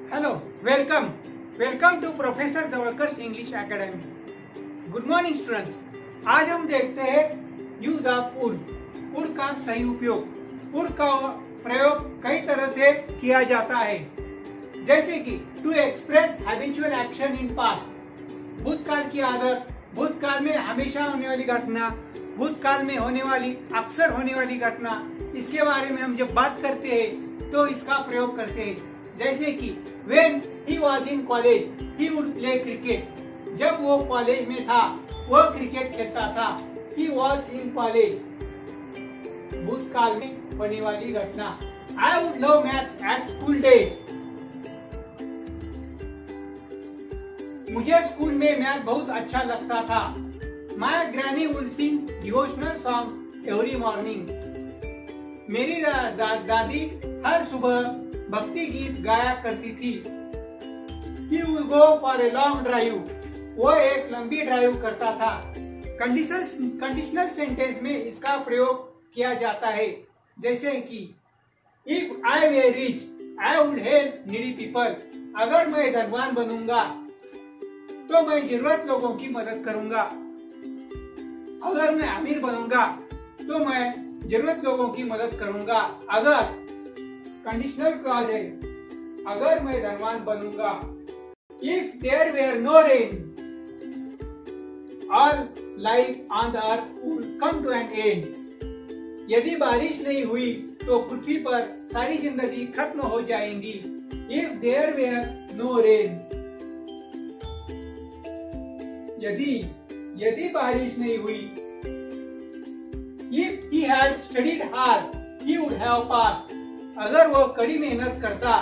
Hello, welcome to professor Jawalkar English academy. Good morning students. आज हम देखते हैं यूज ऑफ वुड का सही उपयोग। वुड का प्रयोग कई तरह से किया जाता है, जैसे कि to express habitual action in past, भूतकाल की आदत, भूतकाल में हमेशा होने वाली घटना, भूतकाल में होने वाली अक्सर होने वाली घटना, इसके बारे में हम जब बात करते हैं तो इसका प्रयोग करते हैं। जैसे कि when he was in college he would play cricket, जब वो कॉलेज में था वो क्रिकेट खेलता था। he was in college, भूतकाल में होने वाली घटना। I would love maths at school days, मुझे स्कूल में मैथ बहुत अच्छा लगता था। My granny would sing devotional songs every morning, मेरी दादी हर सुबह भक्ति गीत गाया करती थी। He would go for a long drive, वो एक लंबी ड्राइव करता था। कंडीशनल सेंटेंस में इसका प्रयोग किया जाता है, जैसे कि If I were rich, I would help needy people, अगर मैं धनवान बनूंगा तो मैं जरूरत लोगों की मदद करूंगा। अगर मैं अमीर बनूंगा तो मैं जरूरत लोगों की मदद करूंगा। अगर कंडीशनल क्लॉज है, अगर मैं धनवान बनूंगा। If there were no rain, all life on the earth would come to an end, यदि बारिश नहीं हुई तो पृथ्वी पर सारी जिंदगी खत्म हो जाएंगी। If there were no rain, यदि बारिश नहीं हुई। If he had studied hard, he would have passed, अगर वो कड़ी मेहनत करता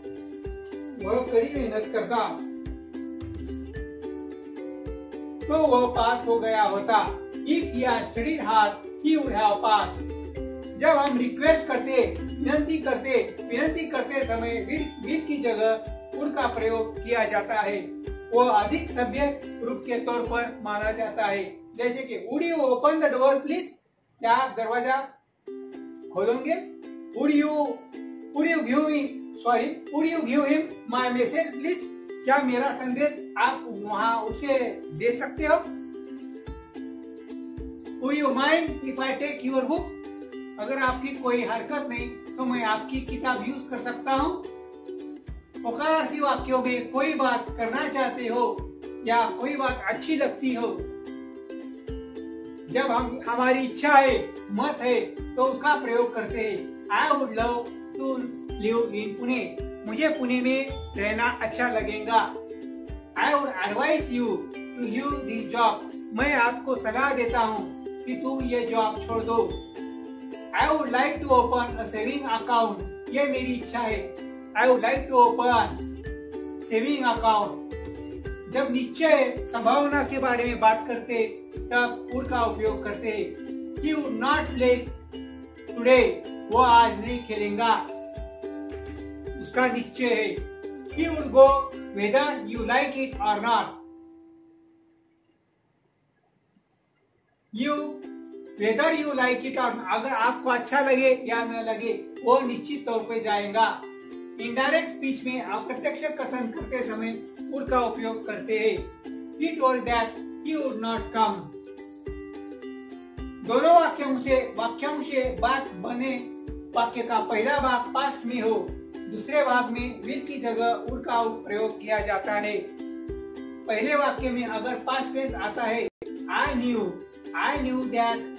तो वो पास हो गया होता। If he had studied hard, he would have passed, जब हम रिक्वेस्ट करते, विनती करते समय विल की जगह वुड का प्रयोग किया जाता है। वो अधिक सभ्य रूप के तौर पर माना जाता है, जैसे कि would you open the door please, क्या आप दरवाजा खोलोगे। Would you give him my message please, क्या मेरा संदेश आप वहां उसे दे सकते हो। Would you mind if I take your book, अगर आपकी कोई हरकत नहीं तो मैं आपकी किताब यूज कर सकता हूँ। वकारार्थी वाक्यों में कोई बात करना चाहते हो या कोई बात अच्छी लगती हो, जब हमारी इच्छा है, मत है, तो उसका प्रयोग करते हैं। I would love to live in Pune, मुझे पुणे में रहना अच्छा लगेगा। I would advice you to leave this job, मैं आपको सलाह देता हूँ कि तुम ये जॉब छोड़ दो। I would like to open a saving account, ये मेरी इच्छा है। I would like to open saving account, जब निश्चय संभावना के बारे में बात करते तब वुड का उपयोग करते हैं। He would not play today, वो आज नहीं खेलेगा, उसका निश्चय है। He would go whether you like it or not, whether you like it or not, अगर आपको अच्छा लगे या न लगे, वो निश्चित तौर पे जाएगा। इनडायरेक्ट स्पीच में अप्रत्यक्ष कथन करते समय वुड का उपयोग करते हैं। He told that he would not come, दोनों वाक्यों से बात बने। वाक्य का पहला भाग पास्ट में हो, दूसरे भाग में विल की जगह वुड का प्रयोग किया जाता है। पहले वाक्य में अगर पास्ट टेंस आता है, I knew that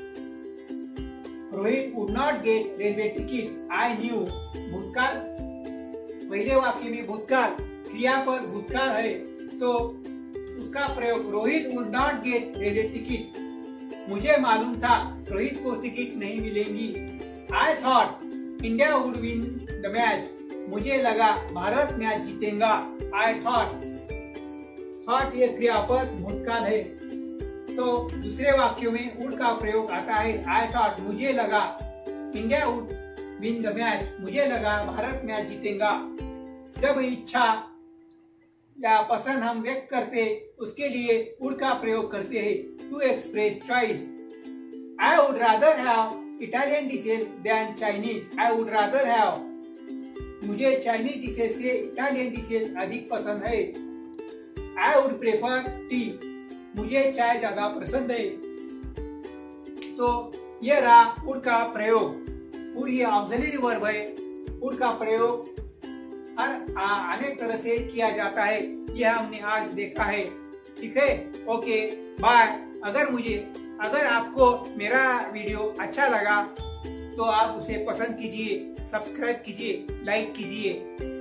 Rohit would not get railway ticket. I knew, भूतकाल, पहले वाक्य में भूतकाल, क्रियापद भूतकाल है तो उसका प्रयोग Rohit would not get railway ticket, मुझे मालूम था रोहित को टिकट नहीं मिलेंगी। I thought India would win the match, मुझे लगा भारत मैच जीतेगा। I thought ये क्रियापद भूतकाल है तो दूसरे वाक्यों में वुड का प्रयोग आता है। I thought, मुझे लगा, India would win the match, मुझे लगा भारत मैच जीतेगा। जब इच्छा या पसंद हम व्यक्त करते उसके लिए वुड का प्रयोग करते हैं। To express choice, I would rather have Italian dishes than Chinese, I would rather have मुझे चाइनीज डिशेज से इटालियन डिशेज अधिक पसंद है। आई वुड प्रेफर टी, मुझे चाय ज्यादा पसंद है। तो ये रहा वुड का प्रयोग। वुड ये ऑक्सिलरी वर्ब है। वुड का प्रयोग हर अनेक तरह से किया जाता है, यह हमने आज देखा है। ठीक है, ओके बाय। अगर आपको मेरा वीडियो अच्छा लगा तो आप उसे पसंद कीजिए, सब्सक्राइब कीजिए, लाइक कीजिए।